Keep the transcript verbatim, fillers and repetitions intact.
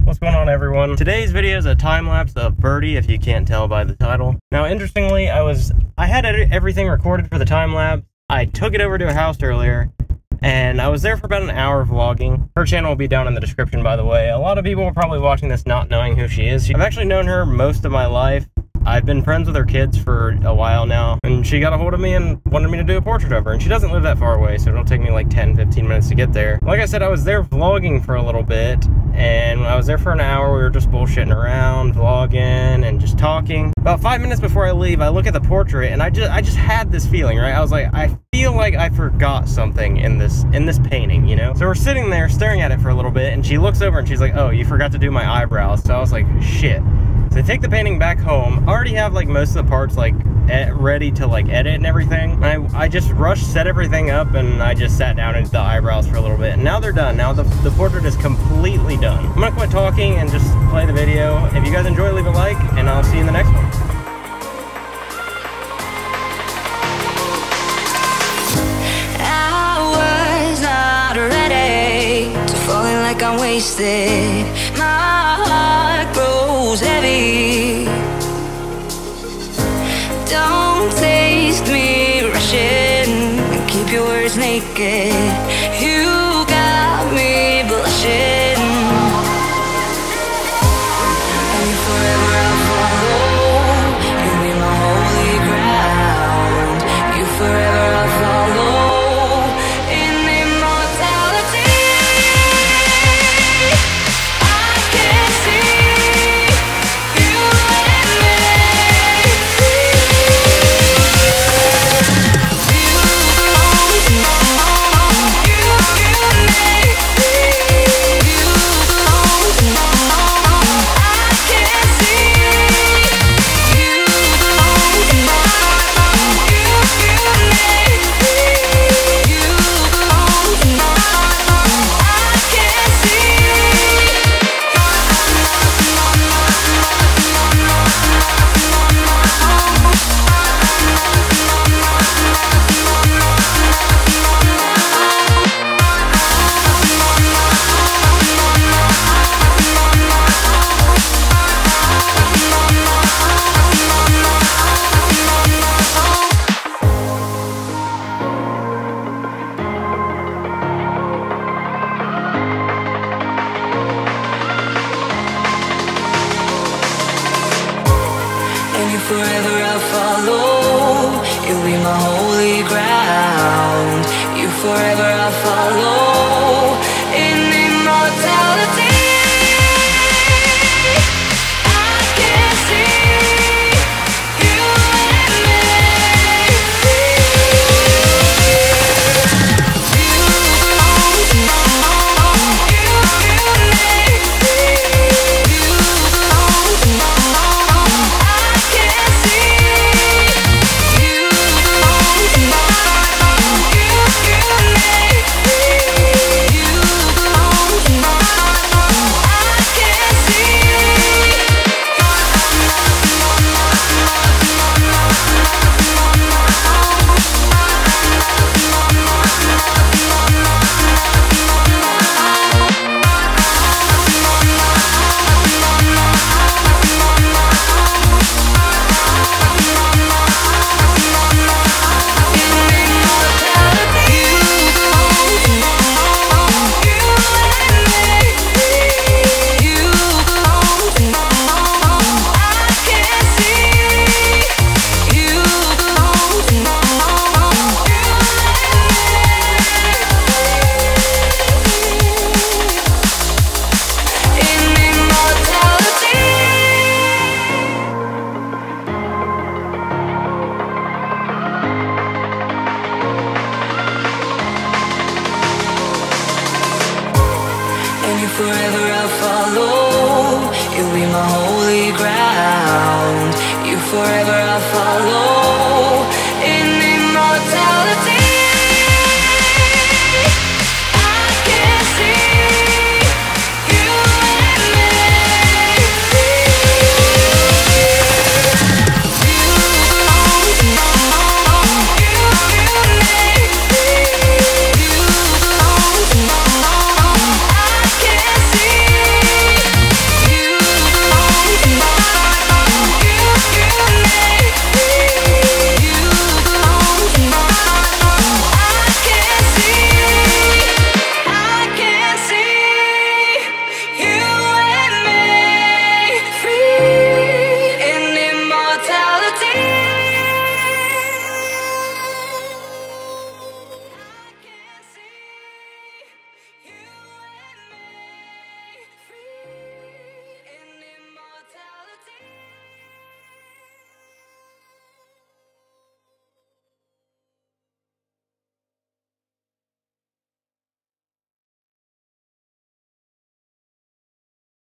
What's going on, everyone? Today's video is a time-lapse of Birdie, if you can't tell by the title. Now, interestingly, I was I had everything recorded for the time-lapse. I took it over to a house earlier, and I was there for about an hour vlogging. Her channel will be down in the description, by the way. A lot of people are probably watching this not knowing who she is. I've actually known her most of my life. I've been friends with her kids for a while now, and she got a hold of me and wanted me to do a portrait of her, and she doesn't live that far away, so it'll take me like ten, fifteen minutes to get there. Like I said, I was there vlogging for a little bit, and I was there for an hour. We were just bullshitting around, vlogging, and just talking. About five minutes before I leave, I look at the portrait, and I just I just had this feeling, right? I was like, I feel like I forgot something in this in this painting, you know? So we're sitting there staring at it for a little bit, and she looks over and she's like, oh, you forgot to do my eyebrows. So I was like, shit. So I take the painting back home. I already have like most of the parts like ready to like edit and everything. I, I just rushed, set everything up, and I just sat down and did the eyebrows for a little bit. And now they're done. Now the, the portrait is completely done. I'm gonna quit talking and just play the video. If you guys enjoy, leave a like, and I'll see you in the next one. I was not ready to falling like I'm wasted. My heart grows heavy. Don't taste me rushing and keep your words naked. You got me blushing. And if forever I'll follow, you'll be my holy ground. You forever I'll follow. Forever I'll follow, you'll be my holy ground. You forever I'll follow in immortality. I can see you and me. You belong to me. You belong to me. Forever I'll follow, you'll be my holy ground. You forever I'll follow.